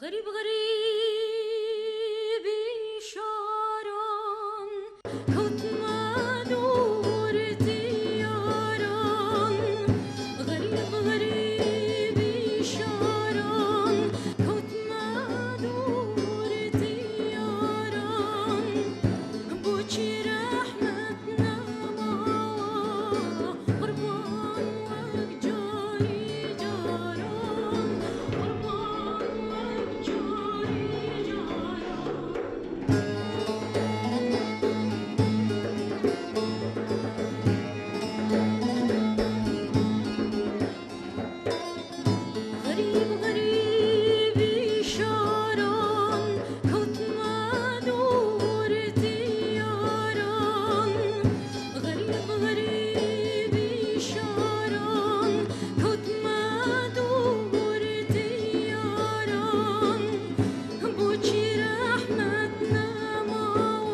غريب غريب شاران كوت ما دور دياران غريب غريب شاران كوت ما دور دياران بوشي رحمتنا ما قربان وجاري جاران قربان وجاري غريب غريب شاران كوت ما دور دياران غريب غريب شاران كوت ما دور دياران بوشي رحمتنا ما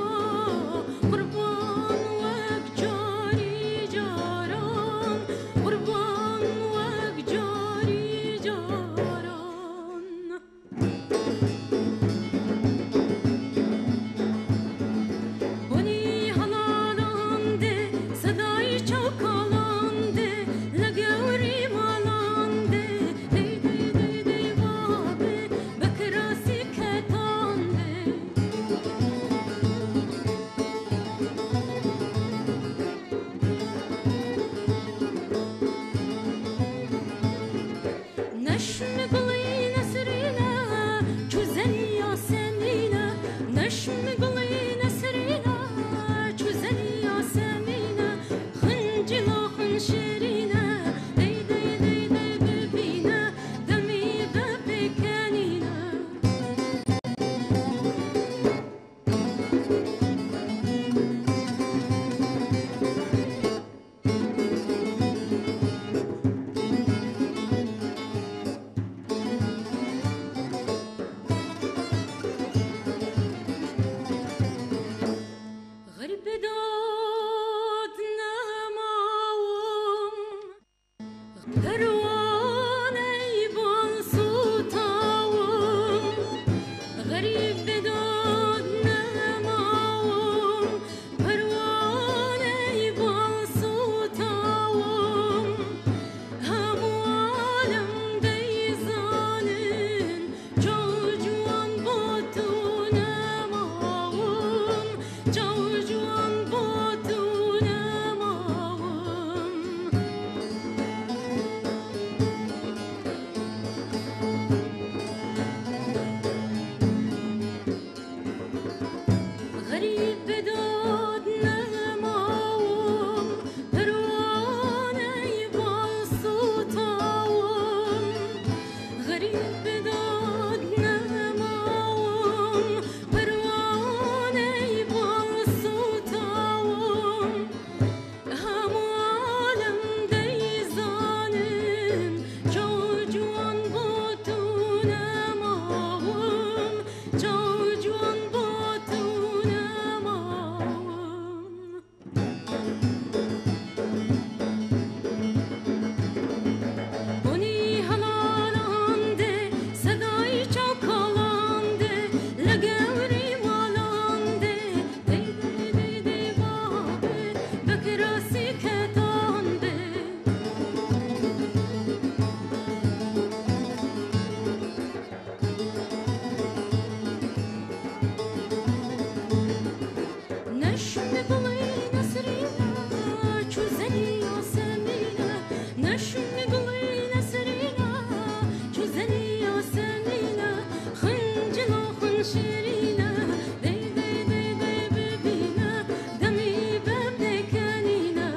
قربان وجاري جاران قربان وجاري جاران بني هلاlandı صدای çalkalandı لگوری مالانdı دی دی دی دی بابه بکراسی کتانdı نشم قلی نسرینه چوزنی یاسمینه نشم قلی نسرینه چوزنی یاسمینه خنجلا خنشرینه دی دی دی دی ببینه دمی بپکنینه غريب داد نماوم پروانه بان سوتاوم غريب داد نماوم پروانه بان سوتاوم همو عالم دیزانن جوجوان با تو نماوم جوجوان با تو نماوم غريب بداد نماوم پروانه بان سوتاوم غريب بداد نماوم پروانه بان سوتاوم همو عالم دیزانن جوجوان با تو نماوم جوجوان با تو نماوم بنی هلاlandı صدای çalkalandı لگوری مالانdı دی دی دی دی بابه بکراسی کتانdı نشم قلی نسرینه چوزنی یاسمینه نشم قلی نسرینه چوزنی یاسمینه خنجلا خنشرینه دی دی دی دی ببینه دمی بپکنینه